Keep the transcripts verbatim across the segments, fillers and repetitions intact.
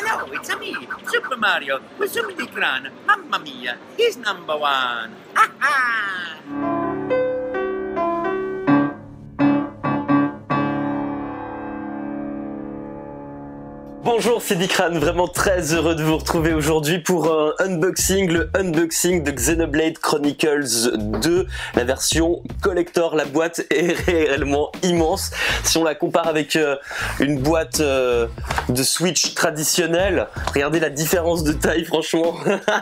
Hello, it's me, Super Mario, with Sumidi Kran. Mamma mia, he's number one. Ha ha! Bonjour, c'est Dikran, vraiment très heureux de vous retrouver aujourd'hui pour un unboxing, le unboxing de Xenoblade Chronicles deux, la version collector. La boîte est réellement immense. Si on la compare avec euh, une boîte euh, de Switch traditionnelle, regardez la différence de taille, franchement,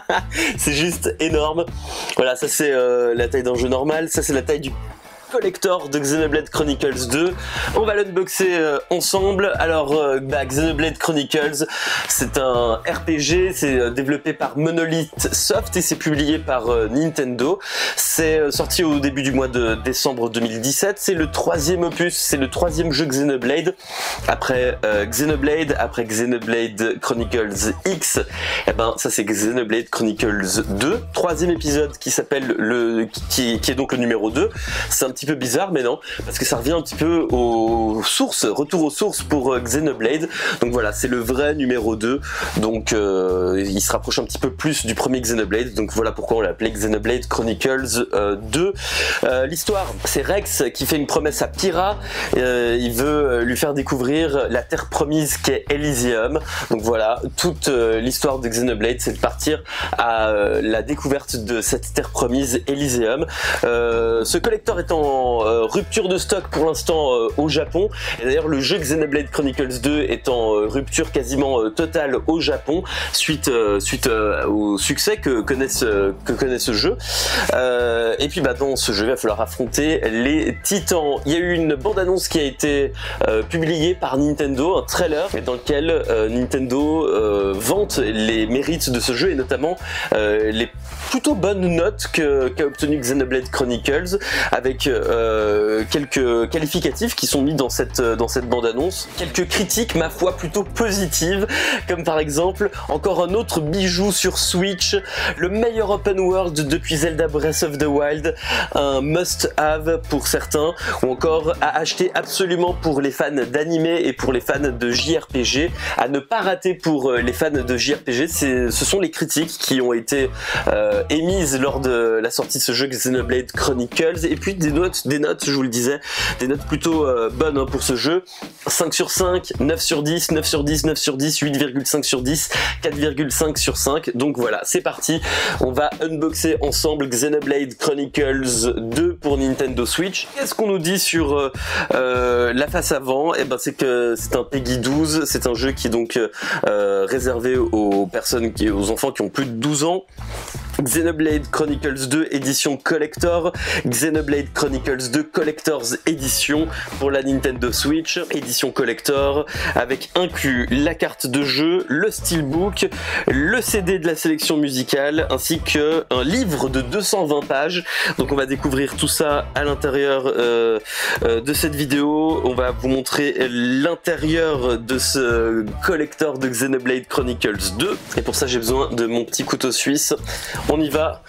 c'est juste énorme. Voilà, ça c'est euh, la taille d'un jeu normal, ça c'est la taille du collector de Xenoblade Chronicles deux. On va l'unboxer euh, ensemble. Alors euh, bah, Xenoblade Chronicles, c'est un R P G, c'est euh, développé par Monolith Soft et c'est publié par euh, Nintendo. C'est euh, sorti au début du mois de décembre deux mille dix-sept. C'est le troisième opus, c'est le troisième jeu Xenoblade. Après euh, Xenoblade, après Xenoblade Chronicles X, et ben ça c'est Xenoblade Chronicles deux, troisième épisode qui s'appelle le qui, qui est donc le numéro deux. C'est un petit peu bizarre, mais non, parce que ça revient un petit peu aux sources, retour aux sources pour euh, Xenoblade. Donc voilà, c'est le vrai numéro deux, donc euh, il se rapproche un petit peu plus du premier Xenoblade, donc voilà pourquoi on l'a appelé Xenoblade Chronicles euh, deux. Euh, L'histoire, c'est Rex qui fait une promesse à Pyra, euh, il veut lui faire découvrir la terre promise qu'est Elysium. Donc voilà, toute euh, l'histoire de Xenoblade, c'est de partir à euh, la découverte de cette terre promise Elysium. Euh, ce collector est en En euh, rupture de stock pour l'instant euh, au Japon, et d'ailleurs le jeu Xenoblade Chronicles deux est en euh, rupture quasiment euh, totale au Japon suite, euh, suite euh, au succès que connaît ce, que connaît ce jeu. Euh, et puis bah, dans ce jeu il va falloir affronter les titans. Il y a eu une bande-annonce qui a été euh, publiée par Nintendo, un trailer dans lequel euh, Nintendo euh, vante les mérites de ce jeu et notamment euh, les plutôt bonnes notes que qu'a obtenu Xenoblade Chronicles, avec euh, quelques qualificatifs qui sont mis dans cette dans cette bande-annonce, quelques critiques ma foi plutôt positives, comme par exemple encore un autre bijou sur Switch, le meilleur open world depuis Zelda Breath of the Wild, un must-have pour certains, ou encore à acheter absolument pour les fans d'animé et pour les fans de J R P G, à ne pas rater pour les fans de J R P G. C'est, ce sont les critiques qui ont été euh, émises lors de la sortie de ce jeu Xenoblade Chronicles, et puis des notes, des notes, je vous le disais, des notes plutôt euh, bonnes hein, pour ce jeu. cinq sur cinq, neuf sur dix, neuf sur dix, neuf sur dix, huit virgule cinq sur dix, quatre virgule cinq sur cinq. Donc voilà, c'est parti. On va unboxer ensemble Xenoblade Chronicles deux pour Nintendo Switch. Qu'est-ce qu'on nous dit sur euh, euh, la face avant? Et ben c'est que c'est un Peggy douze, c'est un jeu qui est donc euh, réservé aux personnes qui, aux enfants qui ont plus de douze ans. Xenoblade Chronicles deux édition collector, Xenoblade Chronicles deux Collector's Edition pour la Nintendo Switch, édition collector avec inclus la carte de jeu, le steelbook, le C D de la sélection musicale ainsi que un livre de deux cent vingt pages. Donc on va découvrir tout ça à l'intérieur euh, euh, de cette vidéo. On va vous montrer l'intérieur de ce collector de Xenoblade Chronicles deux, et pour ça j'ai besoin de mon petit couteau suisse. On y va,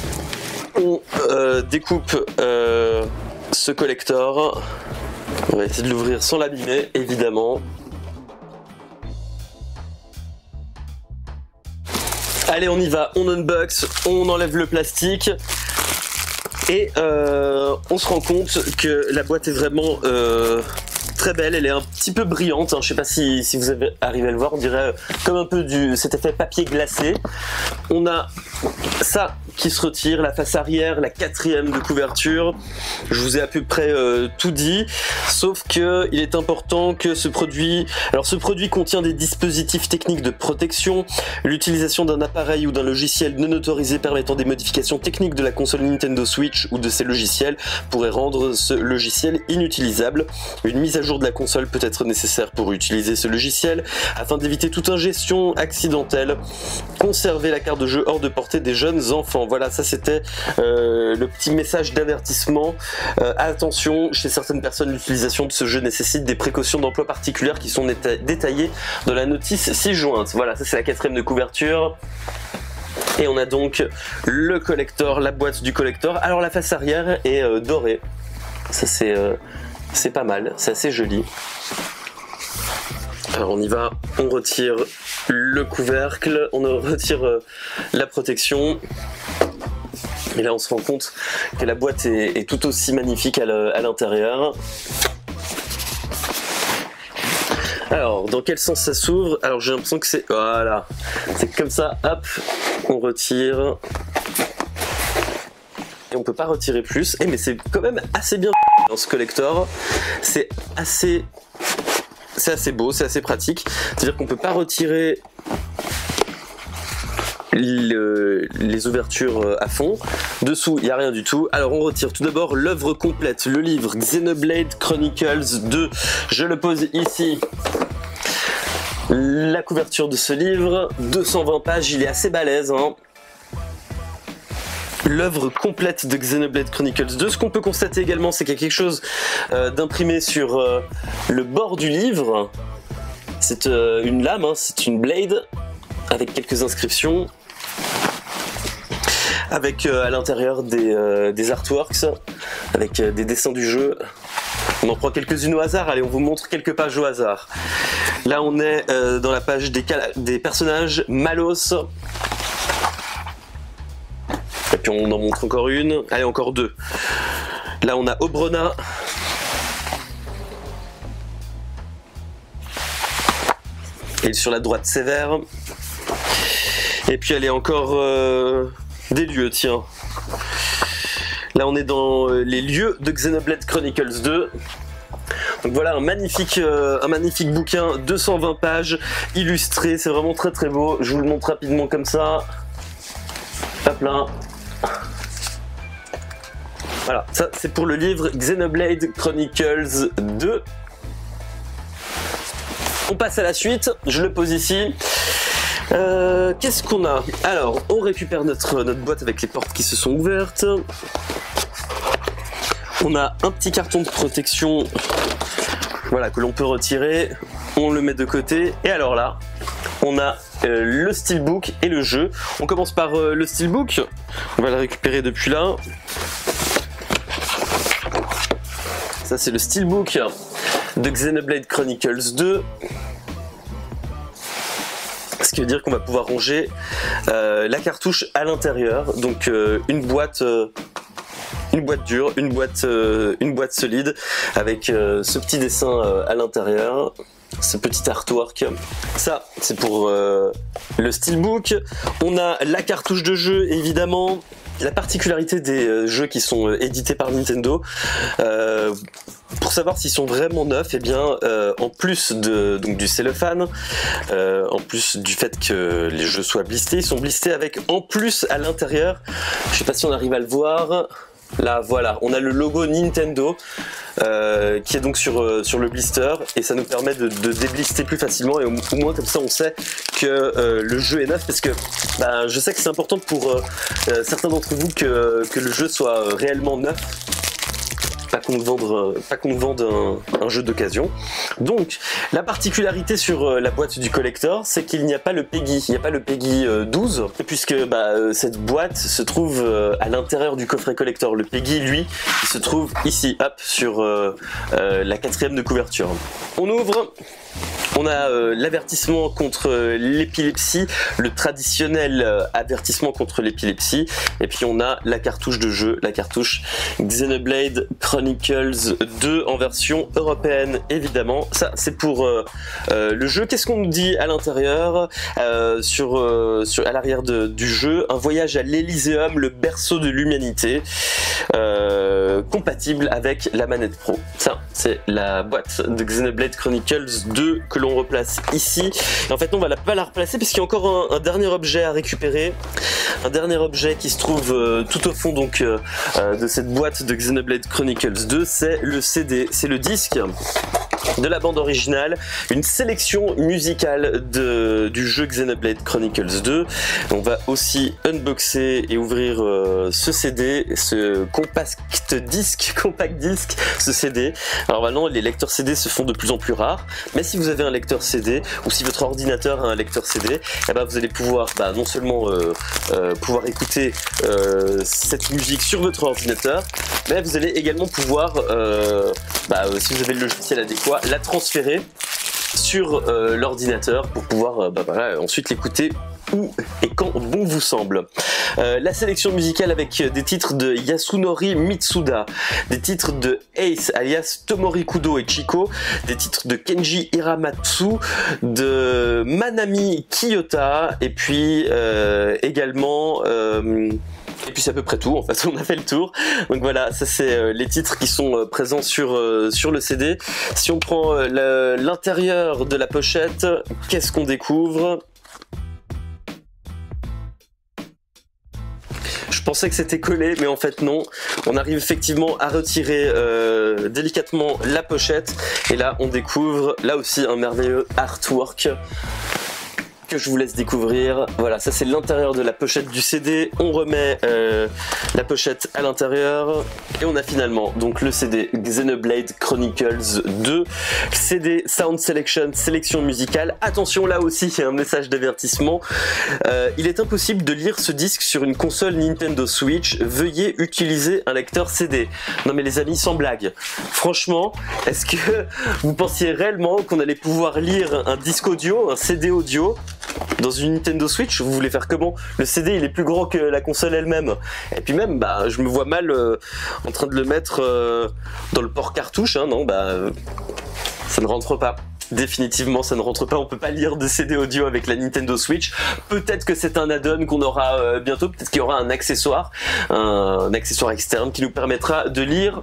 on euh, découpe euh, ce collector, on va essayer de l'ouvrir sans l'abîmer évidemment. Allez on y va, on unbox, on enlève le plastique et euh, on se rend compte que la boîte est vraiment euh, très belle, elle est un petit peu brillante, hein. Je sais pas si, si vous avez arrivé à le voir, on dirait comme un peu du cet effet papier glacé. On a ça qui se retire, la face arrière, la quatrième de couverture. Je vous ai à peu près euh, tout dit, sauf que il est important que ce produit, alors ce produit contient des dispositifs techniques de protection, l'utilisation d'un appareil ou d'un logiciel non autorisé permettant des modifications techniques de la console Nintendo Switch ou de ses logiciels pourrait rendre ce logiciel inutilisable. Une mise à jour de la console peut être nécessaire pour utiliser ce logiciel afin d'éviter toute ingestion accidentelle. Conserver la carte de jeu hors de portée des jeunes enfants. Voilà, ça c'était euh, le petit message d'avertissement. Euh, attention, chez certaines personnes, l'utilisation de ce jeu nécessite des précautions d'emploi particulières qui sont détaillées dans la notice ci-jointe. Voilà, ça c'est la quatrième de couverture. Et on a donc le collector, la boîte du collector. Alors la face arrière est euh, dorée. Ça c'est euh, c'est pas mal, c'est assez joli. Alors on y va, on retire le couvercle, on retire euh, la protection. Et là on se rend compte que la boîte est, est tout aussi magnifique à l'intérieur. Alors dans quel sens ça s'ouvre? Alors j'ai l'impression que c'est... Voilà, c'est comme ça, hop, on retire. Et on peut pas retirer plus. Et mais c'est quand même assez bien dans ce collector. C'est assez... C'est assez beau, c'est assez pratique. C'est-à-dire qu'on peut pas retirer le, les ouvertures à fond. Dessous, il n'y a rien du tout. Alors on retire tout d'abord l'œuvre complète, le livre Xenoblade Chronicles deux. Je le pose ici. La couverture de ce livre, deux cent vingt pages, il est assez balèze, hein. L'œuvre complète de Xenoblade Chronicles deux. Ce qu'on peut constater également, c'est qu'il y a quelque chose euh, d'imprimé sur euh, le bord du livre. C'est euh, une lame, hein, c'est une blade, avec quelques inscriptions, avec euh, à l'intérieur des, euh, des artworks, avec euh, des dessins du jeu. On en prend quelques-unes au hasard, allez on vous montre quelques pages au hasard. Là on est euh, dans la page des, des personnages, Malos. Et puis on en montre encore une, allez encore deux. Là on a Obrona. Et sur la droite Sévère. Et puis elle est encore euh, des lieux, tiens. Là on est dans euh, les lieux de Xenoblade Chronicles deux. Donc voilà un magnifique, euh, un magnifique bouquin, deux cent vingt pages, illustré, c'est vraiment très très beau. Je vous le montre rapidement comme ça. Hop là. Voilà, ça c'est pour le livre Xenoblade Chronicles deux. On passe à la suite, je le pose ici. Euh, Qu'est-ce qu'on a? Alors, on récupère notre, notre boîte avec les portes qui se sont ouvertes. On a un petit carton de protection, voilà, que l'on peut retirer. On le met de côté. Et alors là, on a euh, le steelbook et le jeu. On commence par euh, le steelbook. On va le récupérer depuis là. Ça, c'est le steelbook de Xenoblade Chronicles deux. Ce qui veut dire qu'on va pouvoir ranger euh, la cartouche à l'intérieur. Donc euh, une boîte... Euh, Une boîte dure, une boîte, euh, une boîte solide avec euh, ce petit dessin euh, à l'intérieur, ce petit artwork. Ça, c'est pour euh, le steelbook. On a la cartouche de jeu, évidemment. La particularité des euh, jeux qui sont euh, édités par Nintendo, euh, pour savoir s'ils sont vraiment neufs, et eh bien, euh, en plus de, donc, du cellophane, euh, en plus du fait que les jeux soient blistés, ils sont blistés avec en plus à l'intérieur, je sais pas si on arrive à le voir. Là, voilà, on a le logo Nintendo euh, qui est donc sur, euh, sur le blister et ça nous permet de, de déblister plus facilement et au, au moins comme ça on sait que euh, le jeu est neuf parce que bah, je sais que c'est important pour euh, euh, certains d'entre vous que, que le jeu soit réellement neuf. Pas qu'on vende, pas qu'on vende un, un jeu d'occasion. Donc, la particularité sur euh, la boîte du collector, c'est qu'il n'y a pas le PEGI. Il n'y a pas le PEGI euh, douze, puisque bah, euh, cette boîte se trouve euh, à l'intérieur du coffret collector. Le PEGI, lui, il se trouve ici, hop, sur euh, euh, la quatrième de couverture. On ouvre. On a euh, l'avertissement contre euh, l'épilepsie, le traditionnel euh, avertissement contre l'épilepsie, et puis on a la cartouche de jeu, la cartouche Xenoblade Chronicles deux en version européenne, évidemment. Ça, c'est pour euh, euh, le jeu. Qu'est-ce qu'on nous dit à l'intérieur, euh, sur, euh, sur à l'arrière du jeu? Un voyage à l'Elyséum, le berceau de l'humanité, euh, compatible avec la manette Pro. Ça, c'est la boîte de Xenoblade Chronicles deux que l'on replace ici. Et en fait, on va la, pas la replacer parce qu'il y a encore un, un dernier objet à récupérer. Un dernier objet qui se trouve euh, tout au fond donc euh, euh, de cette boîte de Xenoblade Chronicles deux, c'est le C D, c'est le disque de la bande originale, une sélection musicale de, du jeu Xenoblade Chronicles deux. On va aussi unboxer et ouvrir euh, ce C D, ce compact disque, compact disque, ce C D. Alors maintenant, les lecteurs C D se font de plus en plus rares, mais si vous avez un lecteur C D ou si votre ordinateur a un lecteur C D, eh ben vous allez pouvoir bah, non seulement euh, euh, pouvoir écouter euh, cette musique sur votre ordinateur, mais vous allez également pouvoir, euh, bah, si vous avez le logiciel adéquat, la transférer sur euh, l'ordinateur pour pouvoir euh, bah, voilà, ensuite l'écouter où et quand bon vous semble. Euh, la sélection musicale avec des titres de Yasunori Mitsuda, des titres de Ace alias Tomori Kudo et Chico, des titres de Kenji Hiramatsu, de Manami Kiyota, et puis euh, également... Euh, Et puis c'est à peu près tout, en fait, on a fait le tour. Donc voilà, ça c'est euh, les titres qui sont euh, présents sur, euh, sur le C D. Si on prend euh, l'intérieur de la pochette, qu'est-ce qu'on découvre ? Je pensais que c'était collé, mais en fait non. On arrive effectivement à retirer euh, délicatement la pochette. Et là, on découvre, là aussi, un merveilleux artwork que je vous laisse découvrir. Voilà, ça c'est l'intérieur de la pochette du C D. On remet euh, la pochette à l'intérieur et on a finalement donc le C D Xenoblade Chronicles deux, C D Sound Selection, sélection musicale. Attention, là aussi il y a un message d'avertissement. Euh, il est impossible de lire ce disque sur une console Nintendo Switch. Veuillez utiliser un lecteur C D. Non mais les amis, sans blague. Franchement, est-ce que vous pensiez réellement qu'on allait pouvoir lire un disque audio, un C D audio dans une Nintendo Switch? Vous voulez faire comment? Le C D il est plus grand que la console elle-même. Et puis même, bah, je me vois mal euh, en train de le mettre euh, dans le port cartouche, hein, non, bah, euh, ça ne rentre pas. Définitivement ça ne rentre pas, on peut pas lire de C D audio avec la Nintendo Switch. Peut-être que c'est un add-on qu'on aura euh, bientôt, peut-être qu'il y aura un accessoire, un, un accessoire externe qui nous permettra de lire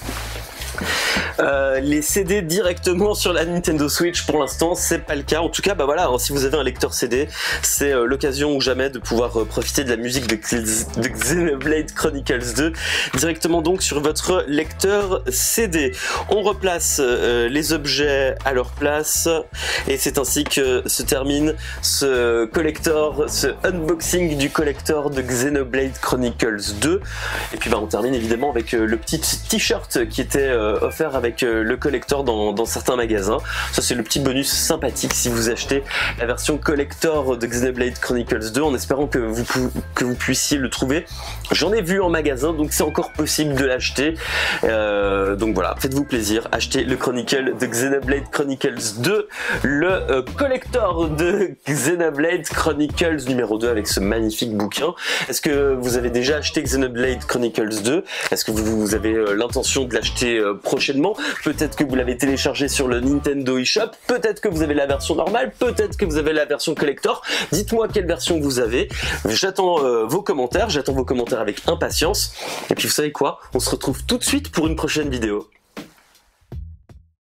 Euh, les C D directement sur la Nintendo Switch. Pour l'instant c'est pas le cas. En tout cas bah voilà, hein, si vous avez un lecteur C D, c'est euh, l'occasion ou jamais de pouvoir euh, profiter de la musique de, de Xenoblade Chronicles deux directement donc sur votre lecteur C D. On replace euh, les objets à leur place et c'est ainsi que se termine ce collector, ce unboxing du collector de Xenoblade Chronicles deux. Et puis bah on termine évidemment avec euh, le petit t-shirt qui était euh, offert avec euh, le collector dans, dans certains magasins. Ça c'est le petit bonus sympathique si vous achetez la version collector de Xenoblade Chronicles deux, en espérant que vous, que vous puissiez le trouver. J'en ai vu en magasin, donc c'est encore possible de l'acheter. Euh, donc voilà, faites-vous plaisir, achetez le Chronicle de Xenoblade Chronicles deux, le euh, collector de Xenoblade Chronicles numéro deux avec ce magnifique bouquin. Est-ce que vous avez déjà acheté Xenoblade Chronicles deux? Est-ce que vous, vous avez euh, l'intention de l'acheter euh, prochainement? Peut-être que vous l'avez téléchargé sur le Nintendo eShop, peut-être que vous avez la version normale, peut-être que vous avez la version collector. Dites-moi quelle version vous avez. J'attends euh, vos commentaires, j'attends vos commentaires avec impatience. Et puis vous savez quoi? On se retrouve tout de suite pour une prochaine vidéo.